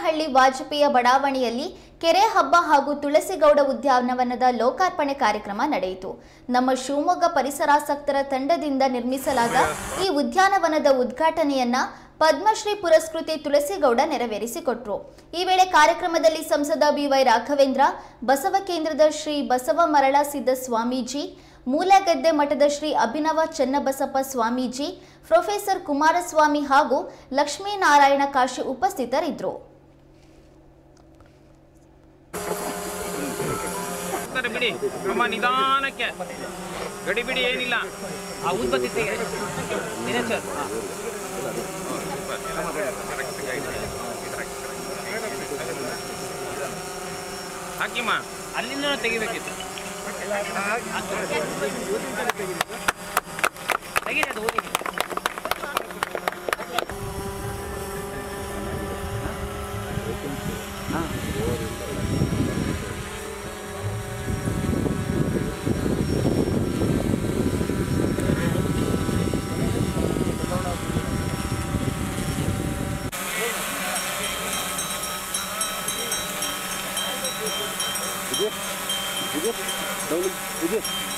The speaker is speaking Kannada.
ದೇವನಹಳ್ಳಿ ವಾಜಪೇಯ ಬಡಾವಣೆಯಲ್ಲಿ ಕೆರೆ ಹಬ್ಬ ಹಾಗೂ ತುಳಸಿಗೌಡ ಉದ್ಯಾನವನದ ಲೋಕಾರ್ಪಣೆ ಕಾರ್ಯಕ್ರಮ ನಡೆಯಿತು. ನಮ್ಮ ಶಿವಮೊಗ್ಗ ಪರಿಸರಾಸಕ್ತರ ತಂಡದಿಂದ ನಿರ್ಮಿಸಲಾದ ಈ ಉದ್ಯಾನವನದ ಉದ್ಘಾಟನೆಯನ್ನ ಪದ್ಮಶ್ರೀ ಪುರಸ್ಕೃತೆ ತುಳಸಿಗೌಡ ನೆರವೇರಿಸಿಕೊಟ್ರು. ಈ ವೇಳೆ ಕಾರ್ಯಕ್ರಮದಲ್ಲಿ ಸಂಸದ ಬಿವೈ ರಾಘವೇಂದ್ರ, ಬಸವ ಕೇಂದ್ರದ ಶ್ರೀ ಬಸವ ಮರಳ ಸಿದ್ಧ ಸ್ವಾಮೀಜಿ, ಮೂಲೆಗದ್ದೆ ಮಠದ ಶ್ರೀ ಅಭಿನವ ಚನ್ನಬಸಪ್ಪ ಸ್ವಾಮೀಜಿ, ಪ್ರೊಫೆಸರ್ ಕುಮಾರಸ್ವಾಮಿ ಹಾಗೂ ಲಕ್ಷ್ಮೀನಾರಾಯಣ ಕಾಶಿ ಉಪಸ್ಥಿತರಿದ್ದರು. ಬಿಡಿ ನಮ್ಮ ನಿಧಾನಕ್ಕೆ ಗಡಿ ಬಿಡಿ ಏನಿಲ್ಲ ಆ ಉದ್ಬತ್ತಿ ಸರ್ ಹಾಕಿಮ್ಮ ಅಲ್ಲಿಂದ ತೆಗಿಬೇಕಿತ್ತು ತೆಗೀರಿ ಅದು ಓದಿ Где?